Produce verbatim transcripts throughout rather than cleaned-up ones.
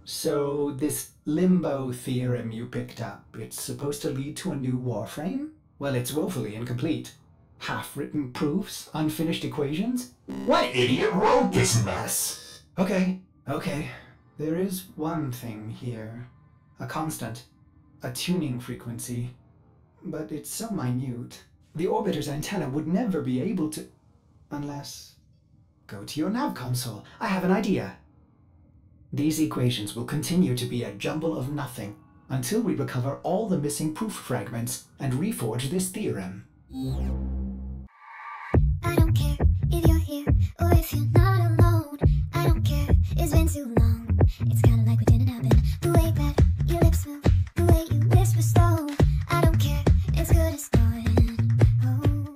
So, this Limbo Theorem you picked up, it's supposed to lead to a new Warframe? Well, it's woefully incomplete. Half-written proofs, unfinished equations? What idiot wrote this mess? Okay, okay. There is one thing here. A constant. A tuning frequency. But it's so minute. The orbiter's antenna would never be able to... Unless... Go to your nav console. I have an idea. These equations will continue to be a jumble of nothing until we recover all the missing proof fragments and reforge this theorem. I don't care if you're here or if you're not alone. I don't care, it's been too long. It's kinda like we didn't happen. The way that your lips move, the way you whisper slow. I don't care, it's good as gone. Oh.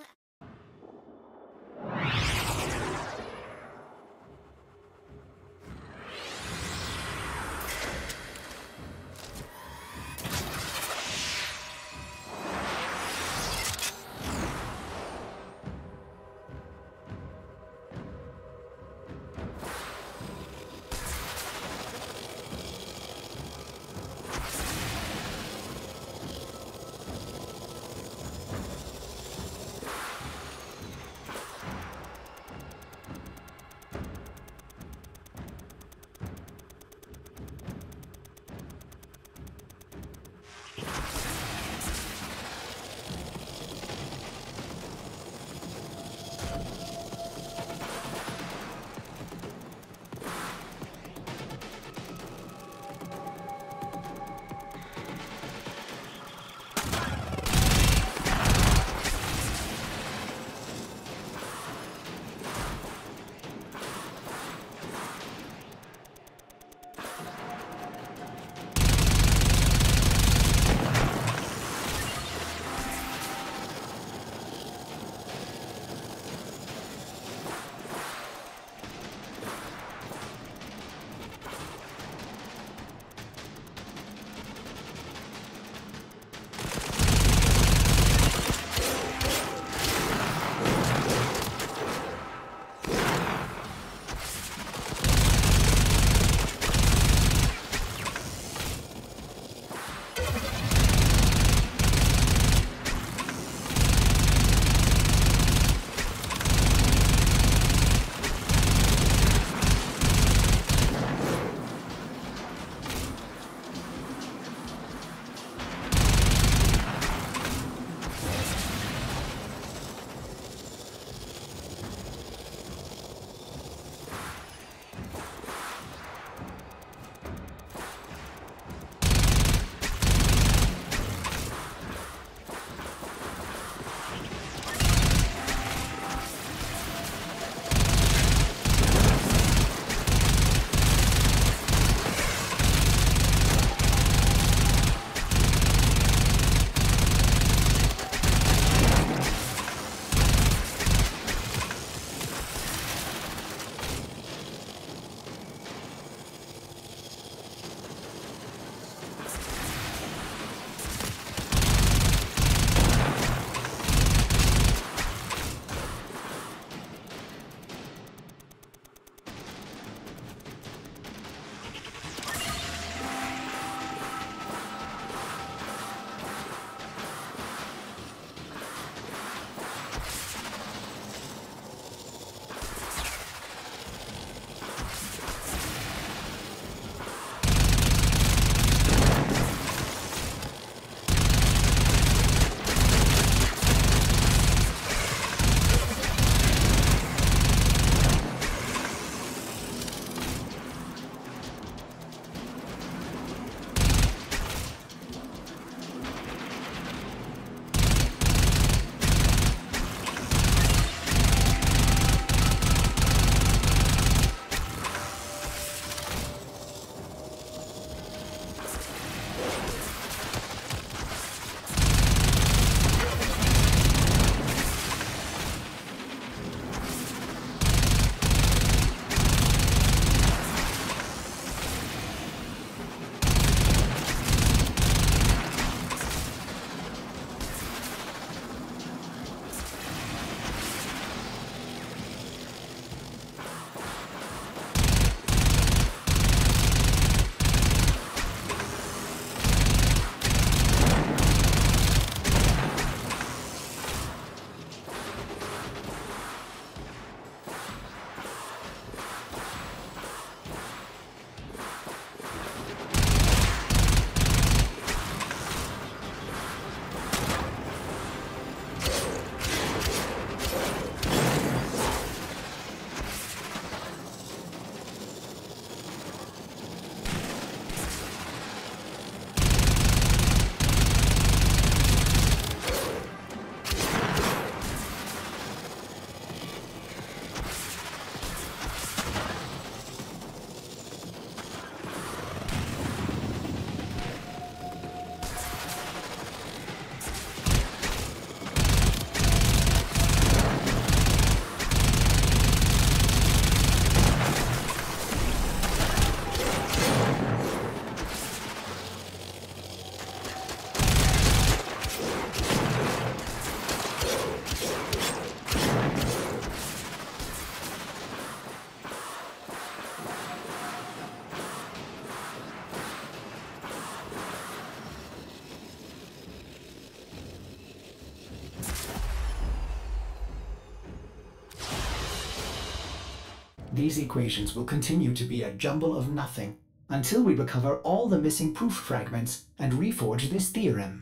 These equations will continue to be a jumble of nothing until we recover all the missing proof fragments and reforge this theorem.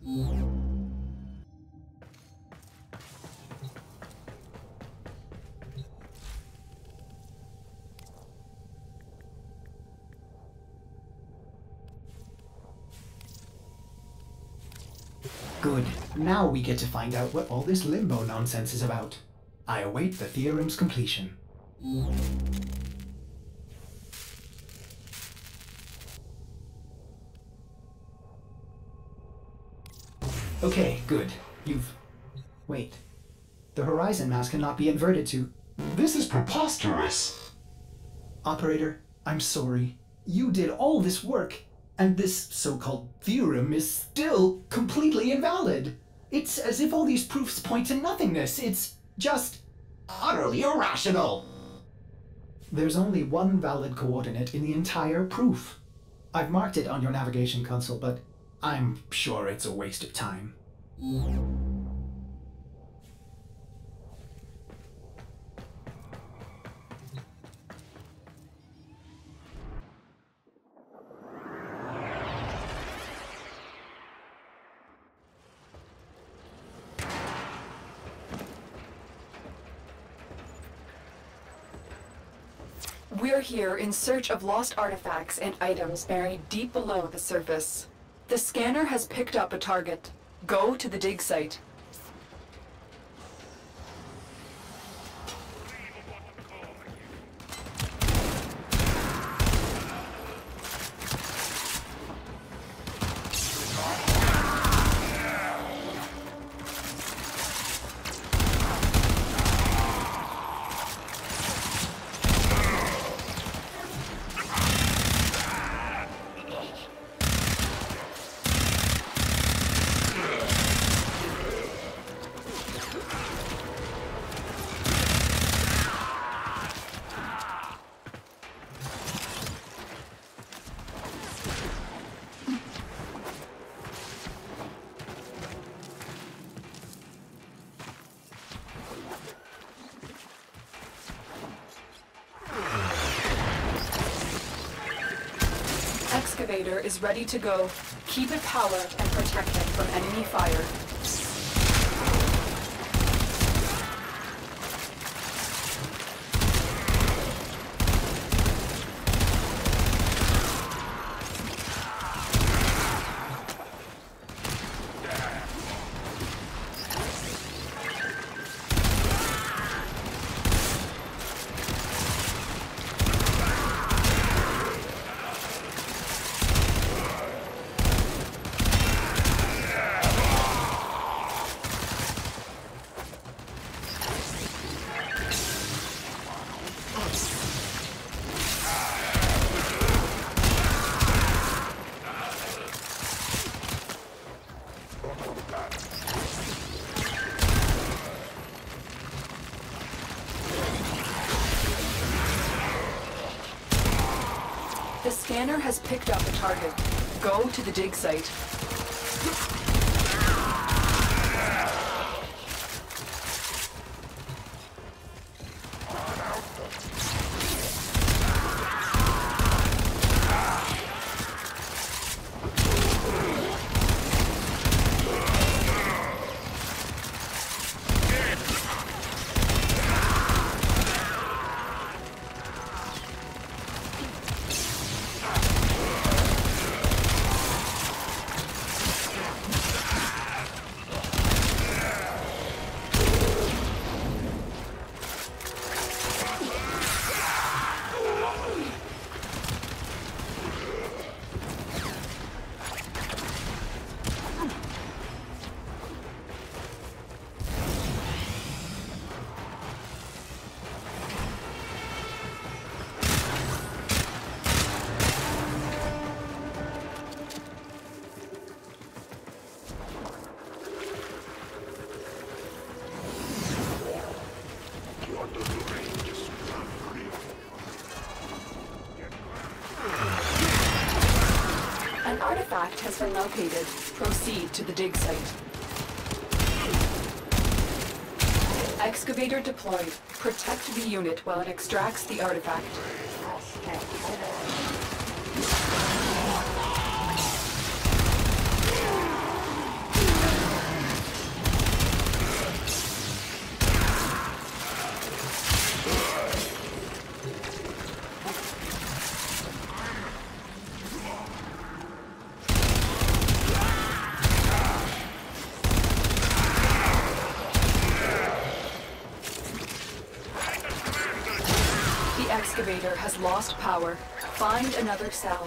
Good. Now we get to find out what all this limbo nonsense is about. I await the theorem's completion. Okay, good. You've... Wait. The horizon mass cannot be inverted to... This is preposterous. Operator, I'm sorry. You did all this work, and this so-called theorem is still completely invalid. It's as if all these proofs point to nothingness. It's just... Utterly irrational. There's only one valid coordinate in the entire proof. I've marked it on your navigation console, but I'm sure it's a waste of time. We're here in search of lost artifacts and items buried deep below the surface. The scanner has picked up a target. Go to the dig site. Excavator is ready to go. Keep it powered and protect it from enemy fire. The scanner has picked up a target. Go to the dig site. An artifact has been located. Proceed to the dig site. Excavator deployed. Protect the unit while it extracts the artifact. The excavator has lost power. Find another cell.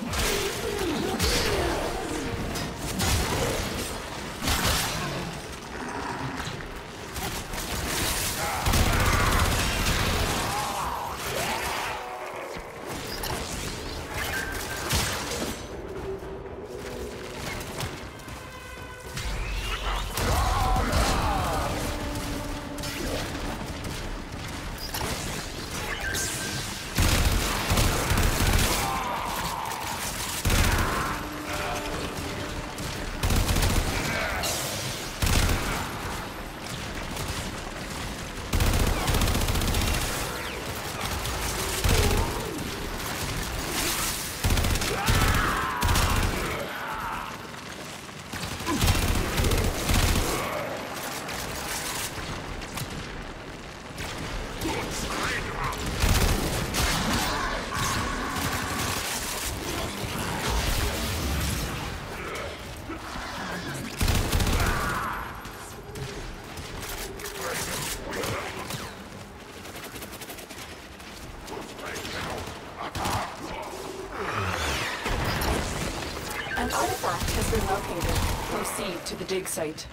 An artifact has been located. Proceed to the dig site.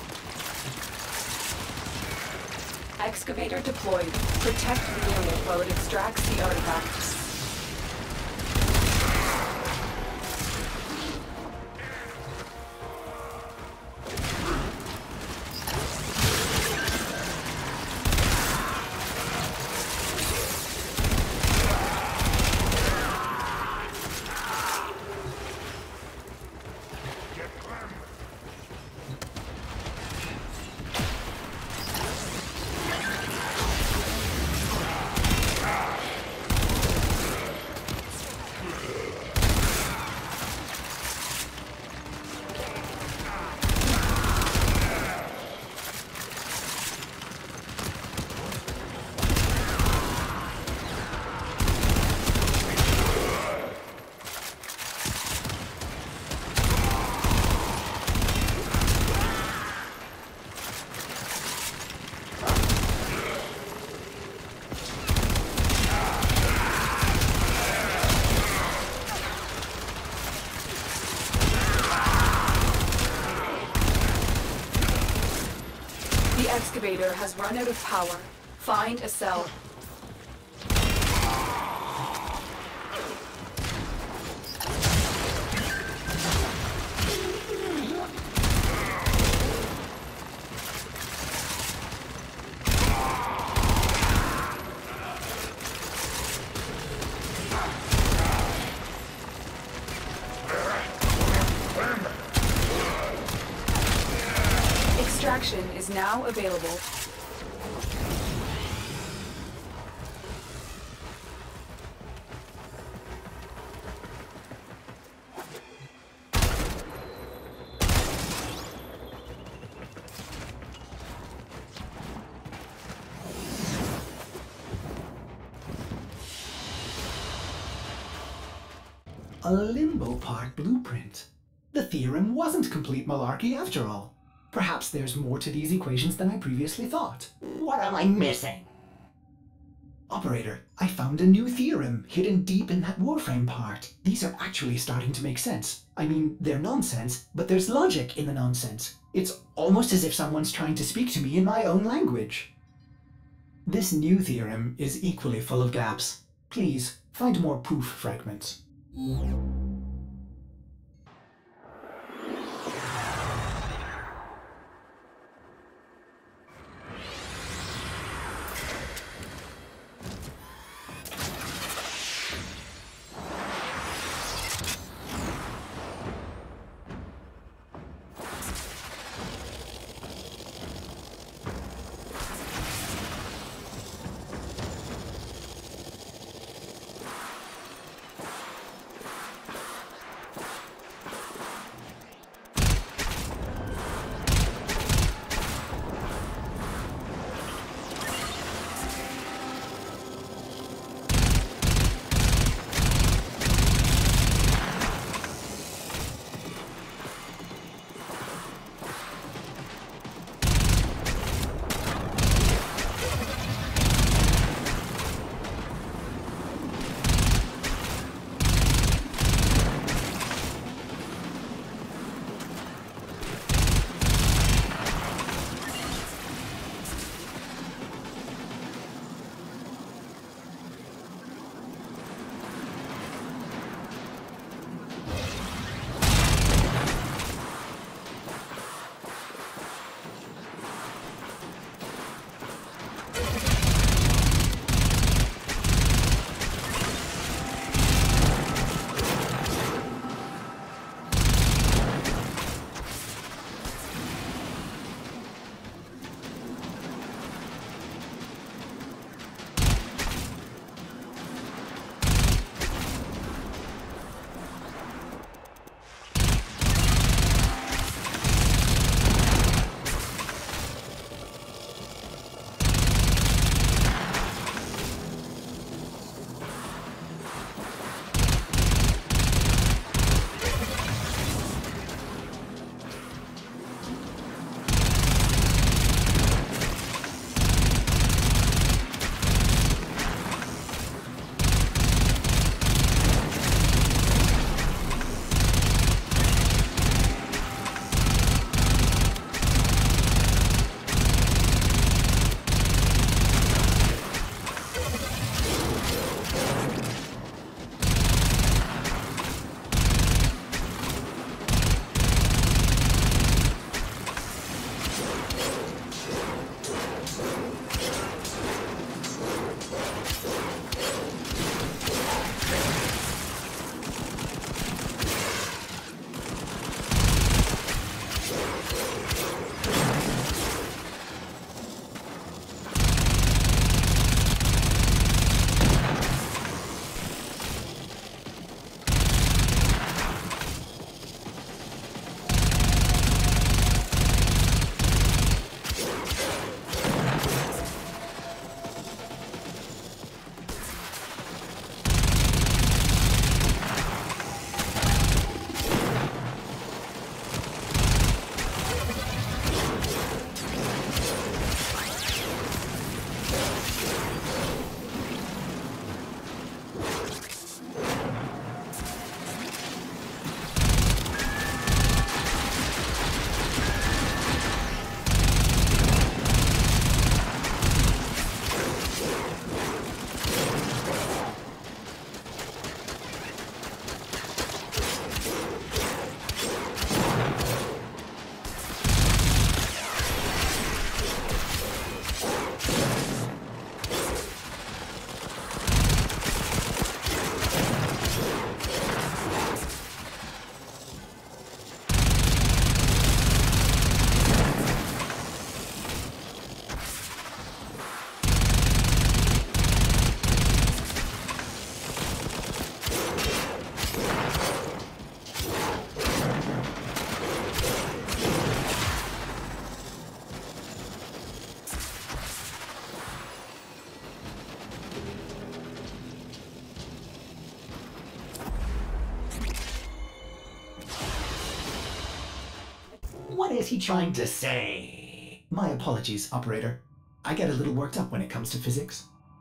Excavator deployed. Protect the unit while it extracts the artifact. The excavator has run out of power. Find a cell. Extraction is now available. A limbo part blueprint. The theorem wasn't complete malarkey after all. Perhaps there's more to these equations than I previously thought. What am I missing? Operator, I found a new theorem hidden deep in that Warframe part. These are actually starting to make sense. I mean, they're nonsense, but there's logic in the nonsense. It's almost as if someone's trying to speak to me in my own language. This new theorem is equally full of gaps. Please, find more proof fragments. What is he trying to say? My apologies, operator. I get a little worked up when it comes to physics.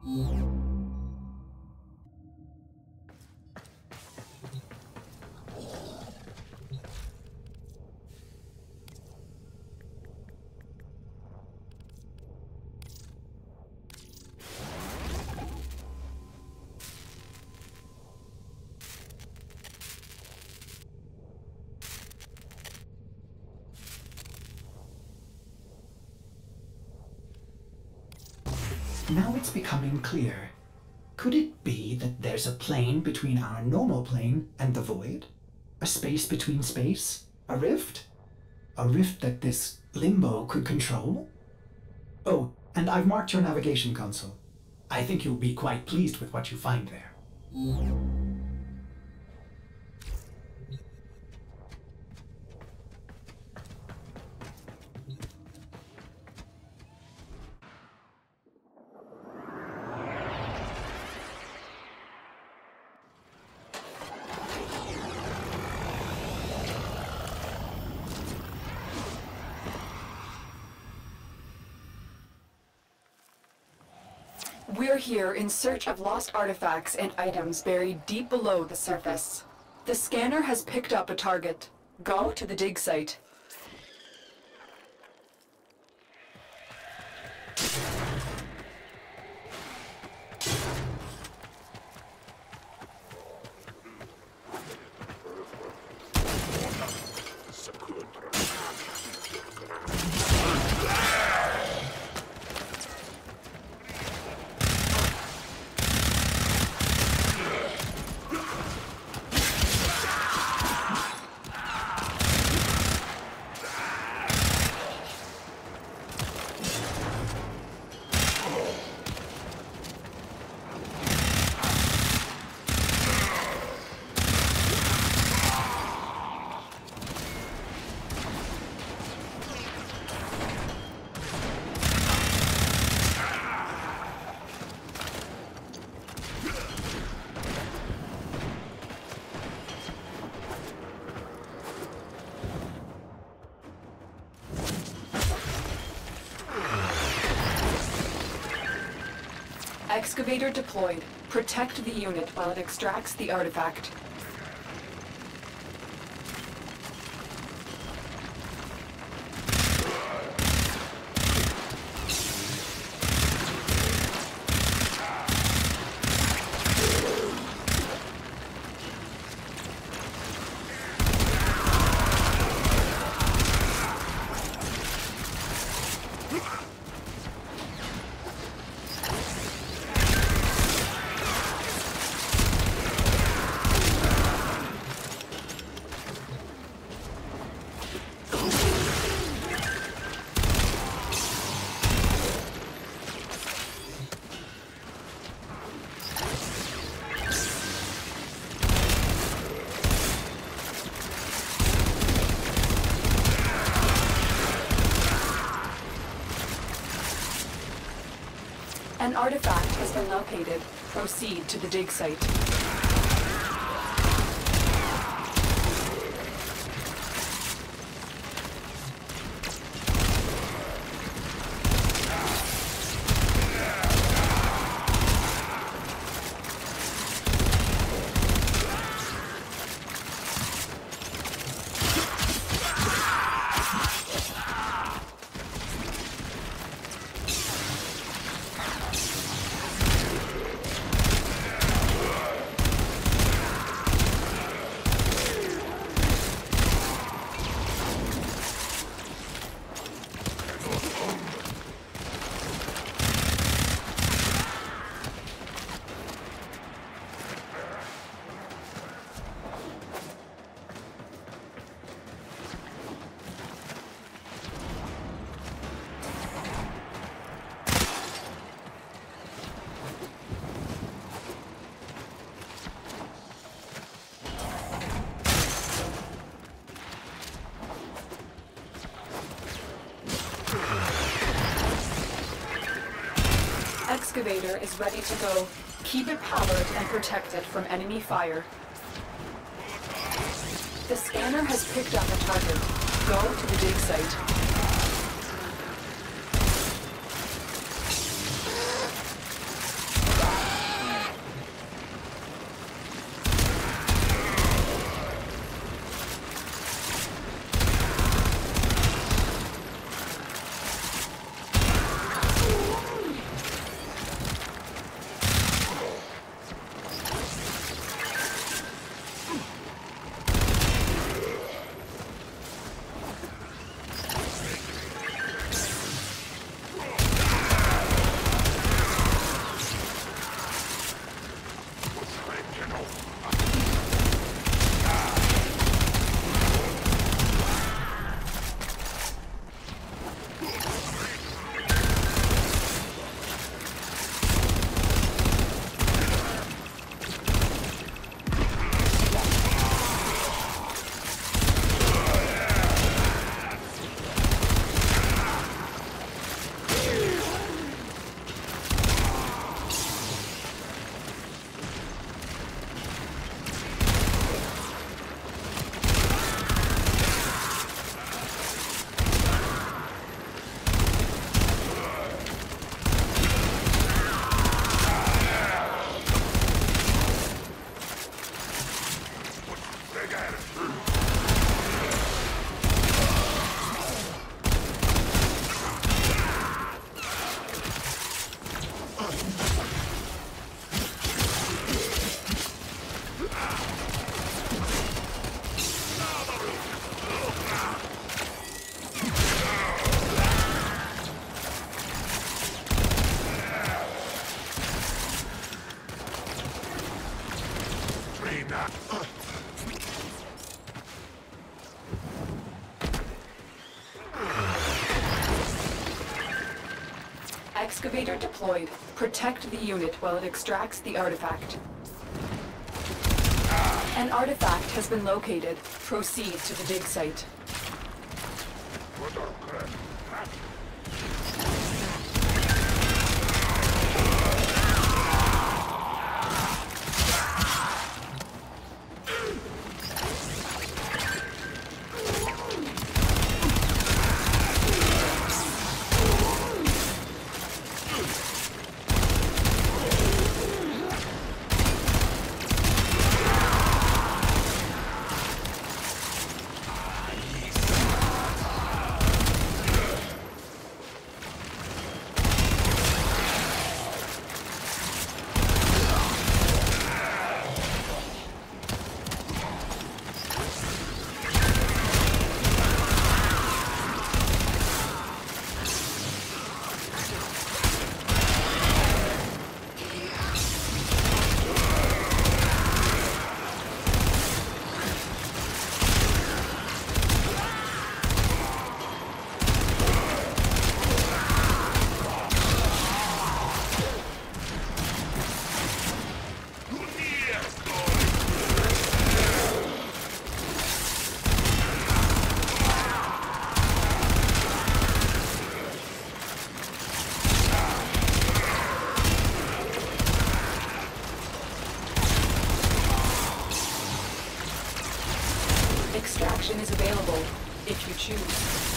Now it's becoming clear. Could it be that there's a plane between our normal plane and the void? A space between space? A rift? A rift that this Limbo could control? Oh, and I've marked your navigation console. I think you'll be quite pleased with what you find there. We're here in search of lost artifacts and items buried deep below the surface. The scanner has picked up a target. Go to the dig site. Excavator deployed. Protect the unit while it extracts the artifact. An artifact has been located. Proceed to the dig site. Excavator is ready to go. Keep it powered and protect it from enemy fire. The scanner has picked up a target. Go to the dig site. Excavator deployed. Protect the unit while it extracts the artifact. An artifact has been located. Proceed to the dig site. Extraction is available, if you choose.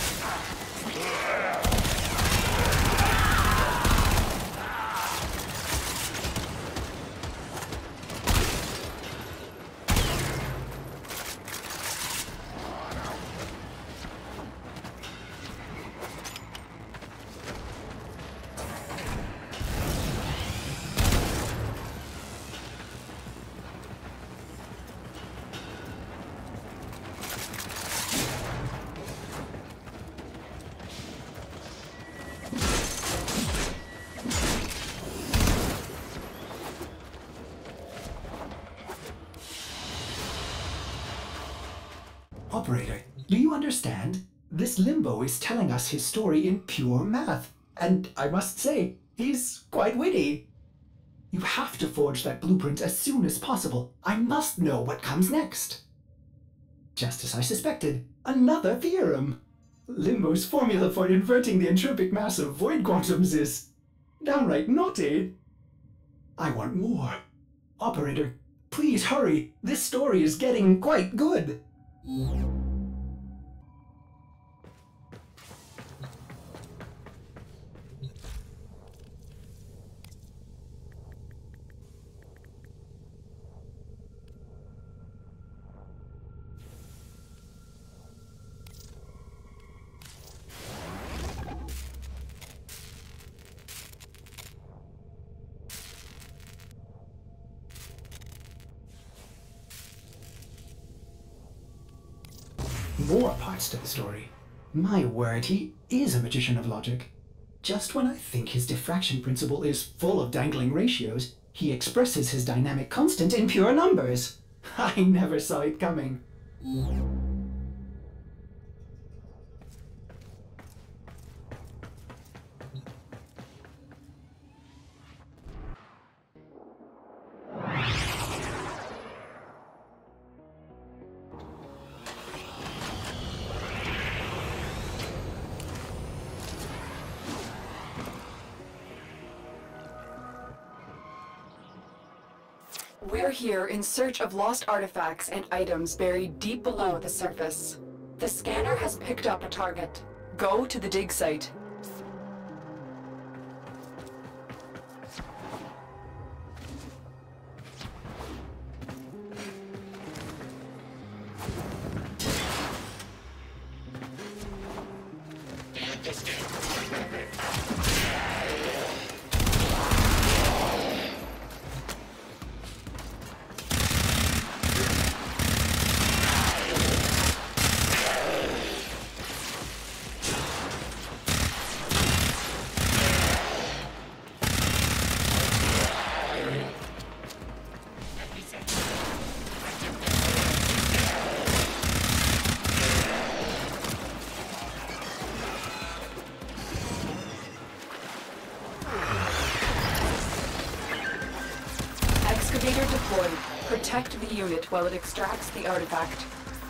Operator, do you understand? This Limbo is telling us his story in pure math, and I must say, he's quite witty. You have to forge that blueprint as soon as possible. I must know what comes next. Just as I suspected, another theorem. Limbo's formula for inverting the entropic mass of void quantums is downright naughty. I want more. Operator, please hurry. This story is getting quite good. more parts to the story. My word, he is a magician of logic. Just when I think his diffraction principle is full of dangling ratios, he expresses his dynamic constant in pure numbers. I never saw it coming. We're here in search of lost artifacts and items buried deep below the surface. The scanner has picked up a target. Go to the dig site. Excavator deployed. Protect the unit while it extracts the artifact.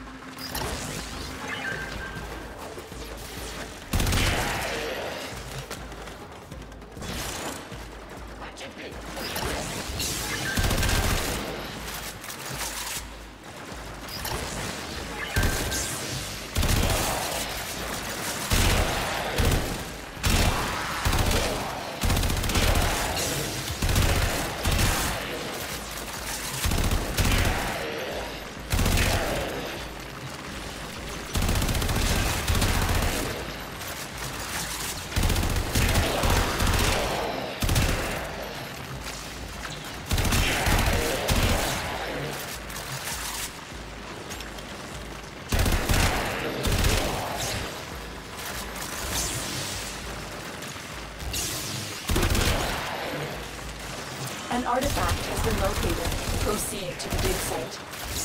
An artifact has been located. Proceed to the dig site.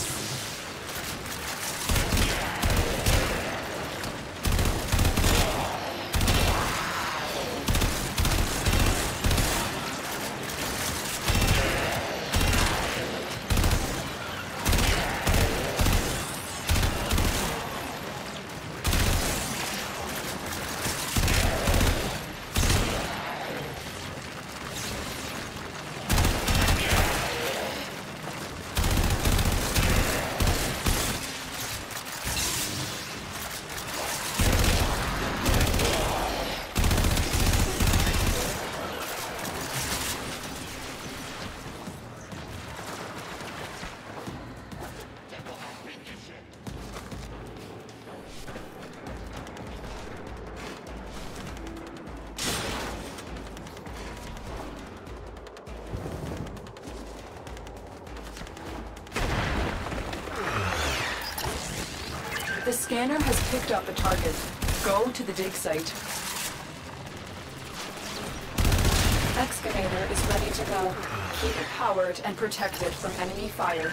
The scanner has picked up a target. Go to the dig site. Excavator is ready to go. Keep it powered and protected from enemy fire.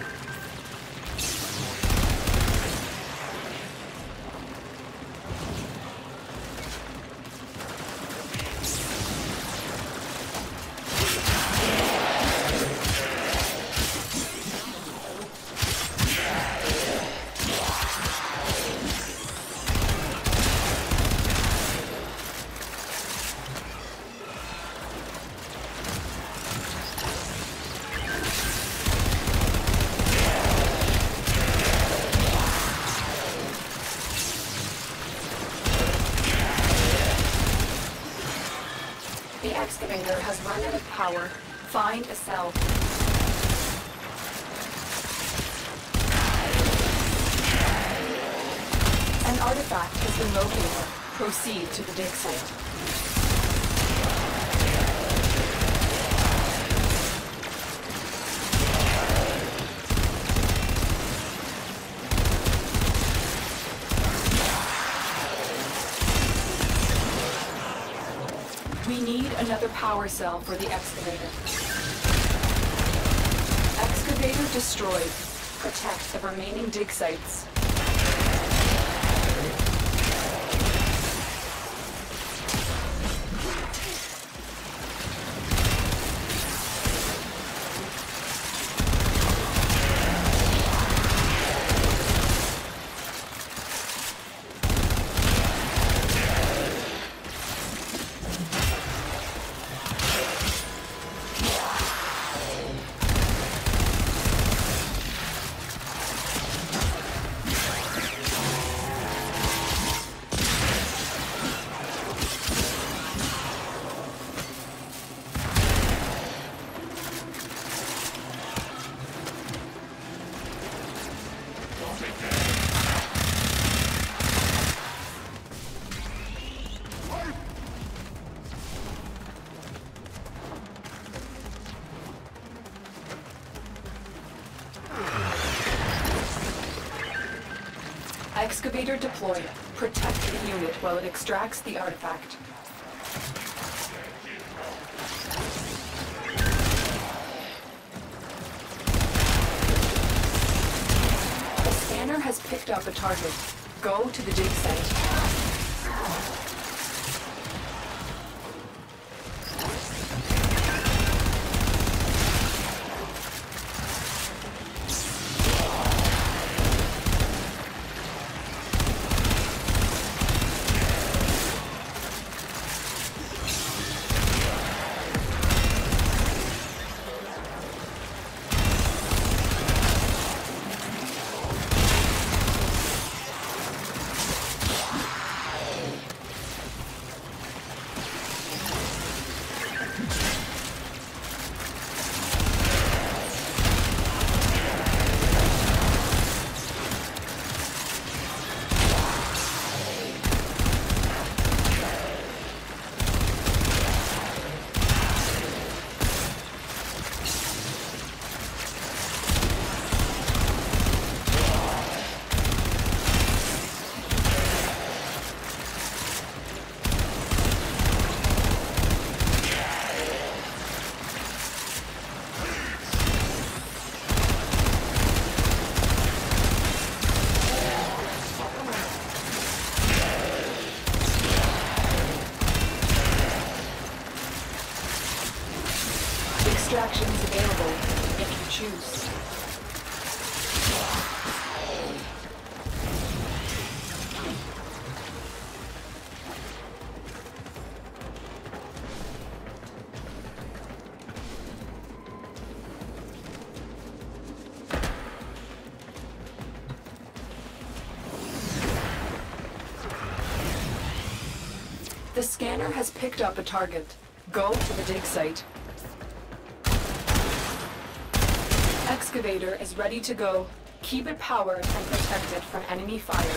The excavator has run out of power. Find a cell. An artifact has been located. Proceed to the dig site. another power cell for the excavator. Excavator destroyed. Protect the remaining dig sites. Excavator deployed. Protect the unit while it extracts the artifact. The scanner has picked up a target. Go to the dig site. Extractions available if you choose. The scanner has picked up a target. Go to the dig site. Excavator is ready to go. Keep it powered and protected from enemy fire.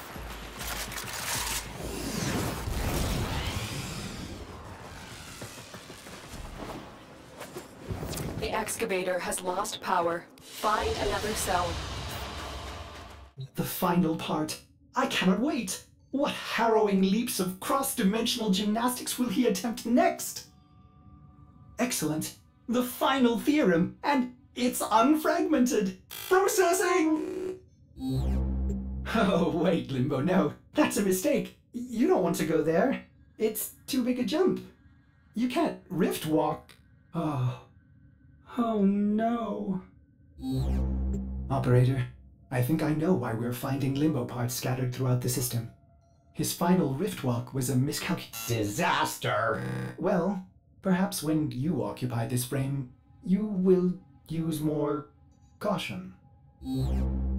The excavator has lost power. Find another cell. The final part. I cannot wait. What harrowing leaps of cross-dimensional gymnastics will he attempt next? Excellent. The final theorem, and it's unfragmented. Processing! Oh, wait, Limbo, no. That's a mistake. You don't want to go there. It's too big a jump. You can't rift walk. Oh. Oh, no. Operator, I think I know why we're finding Limbo parts scattered throughout the system. His final rift walk was a miscalculation. Disaster! Well, perhaps when you occupy this frame, you will use more caution.